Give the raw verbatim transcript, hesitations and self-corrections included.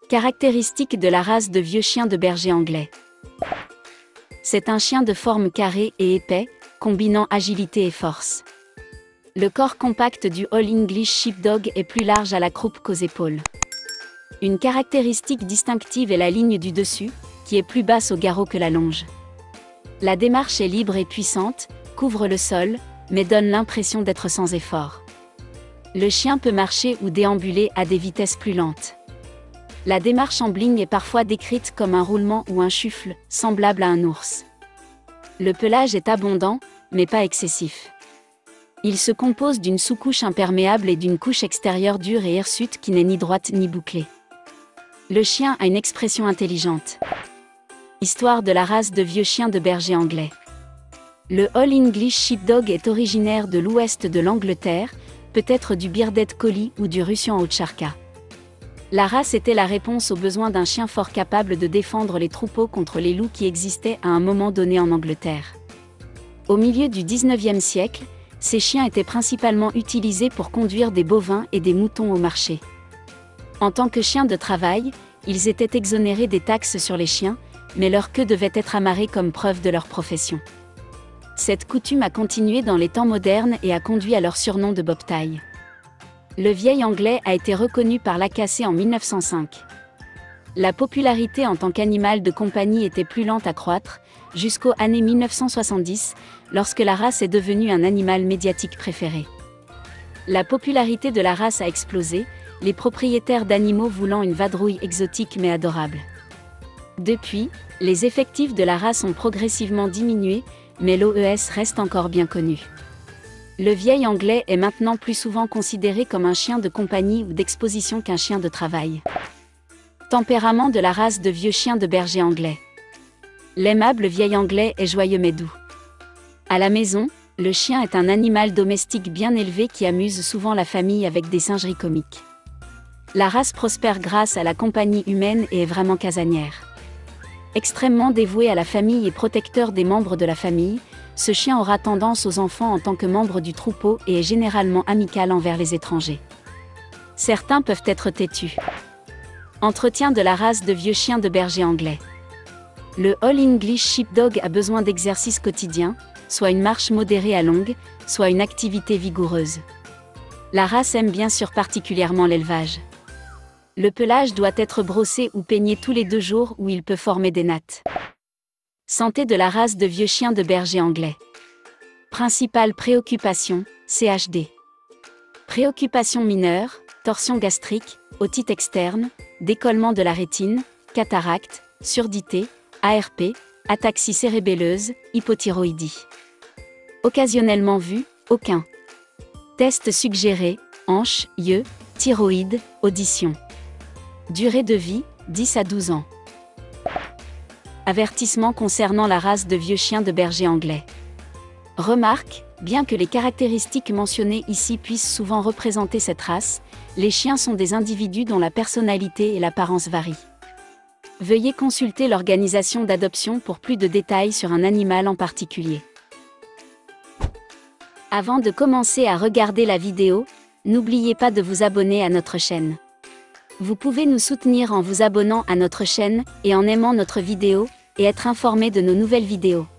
Caractéristiques de la race de vieux chien de berger anglais. C'est un chien de forme carrée et épais, combinant agilité et force. Le corps compact du All English Sheepdog est plus large à la croupe qu'aux épaules. Une caractéristique distinctive est la ligne du dessus, qui est plus basse au garrot que la longe. La démarche est libre et puissante, couvre le sol, mais donne l'impression d'être sans effort. Le chien peut marcher ou déambuler à des vitesses plus lentes. La démarche en blind est parfois décrite comme un roulement ou un chuffle, semblable à un ours. Le pelage est abondant, mais pas excessif. Il se compose d'une sous-couche imperméable et d'une couche extérieure dure et hirsute qui n'est ni droite ni bouclée. Le chien a une expression intelligente. Histoire de la race de vieux chiens de berger anglais. Le All English Sheepdog est originaire de l'ouest de l'Angleterre, peut-être du Bearded Collie ou du Russian Owczarka. La race était la réponse aux besoins d'un chien fort capable de défendre les troupeaux contre les loups qui existaient à un moment donné en Angleterre. Au milieu du dix-neuvième siècle, ces chiens étaient principalement utilisés pour conduire des bovins et des moutons au marché. En tant que chiens de travail, ils étaient exonérés des taxes sur les chiens, mais leur queue devait être amarrée comme preuve de leur profession. Cette coutume a continué dans les temps modernes et a conduit à leur surnom de bobtail. Le vieil anglais a été reconnu par l'A K C en mille neuf cent cinq. La popularité en tant qu'animal de compagnie était plus lente à croître, jusqu'aux années mille neuf cent soixante-dix, lorsque la race est devenue un animal médiatique préféré. La popularité de la race a explosé, les propriétaires d'animaux voulant une vadrouille exotique mais adorable. Depuis, les effectifs de la race ont progressivement diminué, mais l'O E S reste encore bien connu. Le vieil anglais est maintenant plus souvent considéré comme un chien de compagnie ou d'exposition qu'un chien de travail. Tempérament de la race de vieux chien de berger anglais. L'aimable vieil anglais est joyeux mais doux. À la maison, le chien est un animal domestique bien élevé qui amuse souvent la famille avec des singeries comiques. La race prospère grâce à la compagnie humaine et est vraiment casanière. Extrêmement dévoué à la famille et protecteur des membres de la famille, ce chien aura tendance aux enfants en tant que membre du troupeau et est généralement amical envers les étrangers. Certains peuvent être têtus. Entretien de la race de vieux chiens de berger anglais. Le All English Sheepdog a besoin d'exercice quotidien, soit une marche modérée à longue, soit une activité vigoureuse. La race aime bien sûr particulièrement l'élevage. Le pelage doit être brossé ou peigné tous les deux jours ou il peut former des nattes. Santé de la race de vieux chiens de berger anglais. Principale préoccupation, C H D. Préoccupations mineures, torsion gastrique, otite externe, décollement de la rétine, cataracte, surdité, A R P, ataxie cérébelleuse, hypothyroïdie. Occasionnellement vu, aucun. Test suggéré, hanche, yeux, thyroïde, audition. Durée de vie, dix à douze ans. Avertissement concernant la race de vieux chiens de berger anglais. Remarque, bien que les caractéristiques mentionnées ici puissent souvent représenter cette race, les chiens sont des individus dont la personnalité et l'apparence varient. Veuillez consulter l'organisation d'adoption pour plus de détails sur un animal en particulier. Avant de commencer à regarder la vidéo, n'oubliez pas de vous abonner à notre chaîne. Vous pouvez nous soutenir en vous abonnant à notre chaîne et en aimant notre vidéo, et être informé de nos nouvelles vidéos.